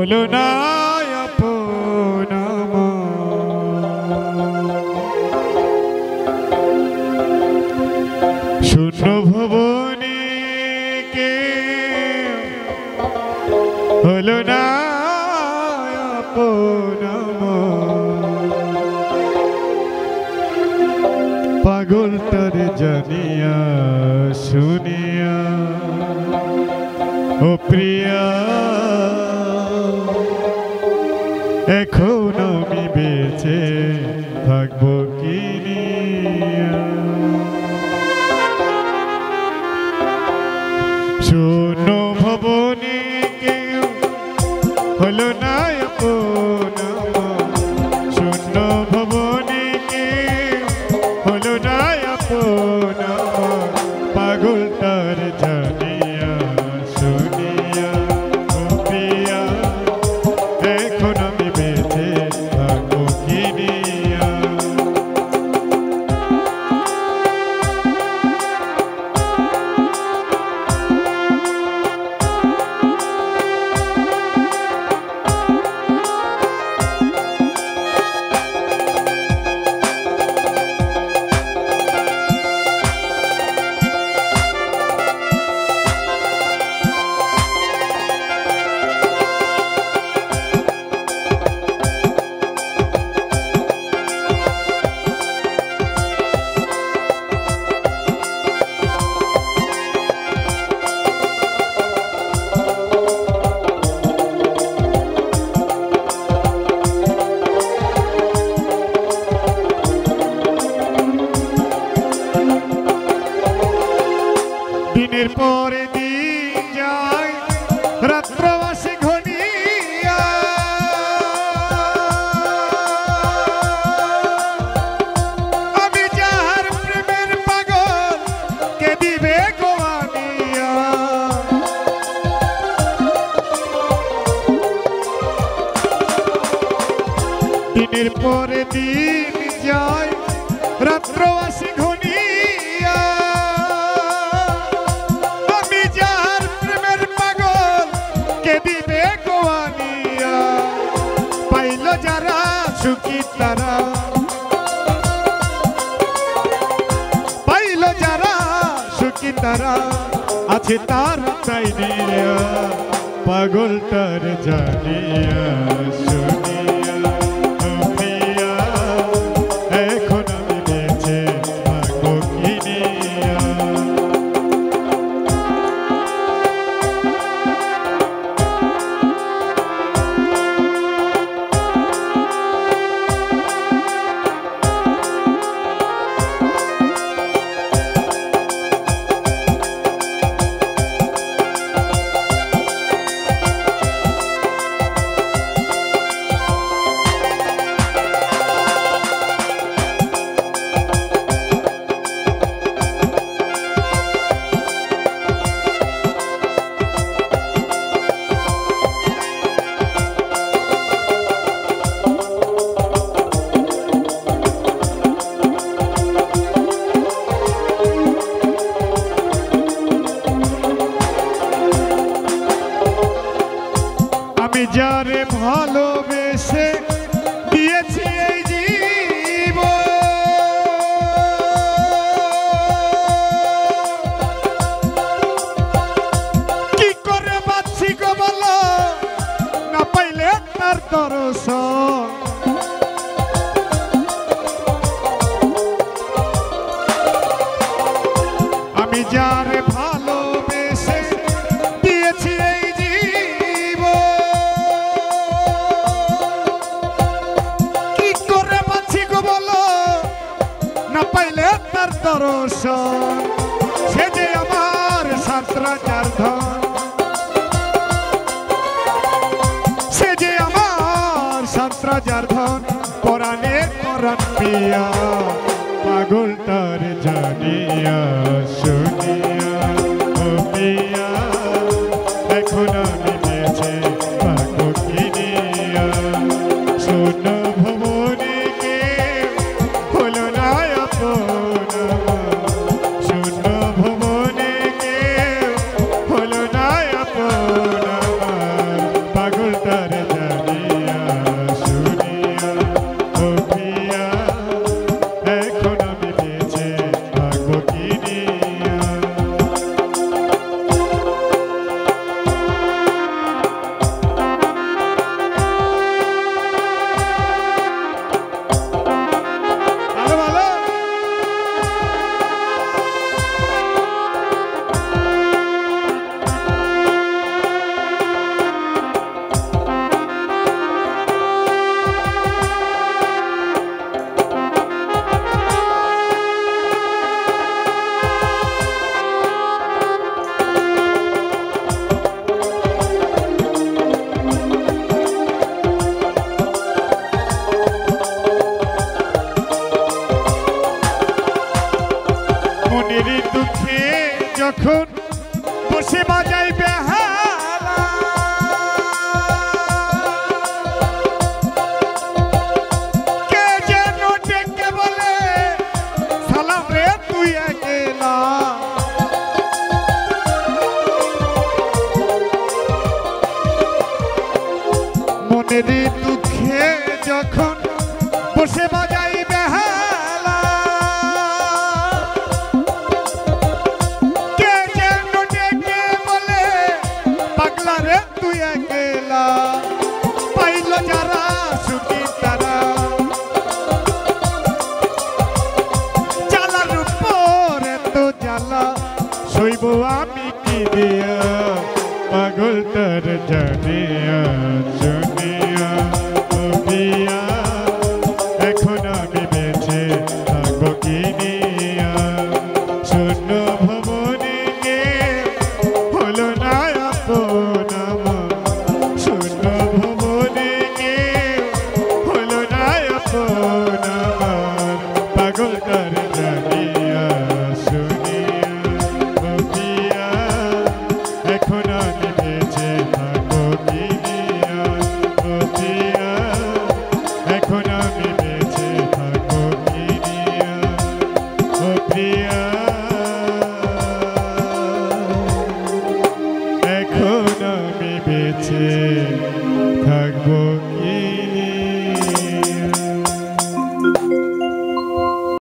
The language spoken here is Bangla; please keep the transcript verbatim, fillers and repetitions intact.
হলো না আপন শূন্য ভবনে কে হলো না আপন পাগলটার জানিয়া শুনিয়া ও প্রিয়া এখন আমি বেঁচে থাকবো কি নিয়া শূন্য ভবনে কেউ হলো না আপন শূন্য ভবনে কেউ হলো না আপন পাগলটার জানিয়া শুনিয়া ও প্রিয়া এখন আমি বেঁচে থাকবো কি নিয়া দিনের পরে দিন যায় রাত্র আসে ঘনিয়া আমি যাহার প্রেমের পাগল কে দিবে গোয়ানিয়া দিনের পরে দিন যায় রাত্র আসে ঘনিয়া যারা সুখী তারা পাইল যারা সুখী তারা আছে তার তাই নিয়া পাগলটার জানিয়া শুনিয়া প্রিয়া এখন আমি বেঁচে থাকবো কি নিয়া আমি যারে ভালোবেসে দিয়েছি এই জীবন কি করে বাঁচি গো বলো না পাইলে তার দর্শন আমি যারে ভালোবেসে দিয়েছি এই পাইলে তার দর্শন সে যে আমার সাতরাজার ধন সে যে আমার সাতরাজার ধন পরাণের পরাণ প্রিয়া পাগলটার জানিয়া শুনিয়া ও প্রিয়া এখন আমি বেঁচে থাকবো কি নিয়া শূন্য ভবনে কে হলো না আপন শূন্য ভবনে কে হলো না আপন পাগলটার মনেরই দুঃখে যখন বসে বাজাই বেহালা, কে যেন ডেকে বলে পাগলা রে তুই একলা, পাইল যারা সুখী তারা, জ্বালার উপরে তো জ্বালা সইব আমি কি দিয়া, পাগল তার জানিয়া।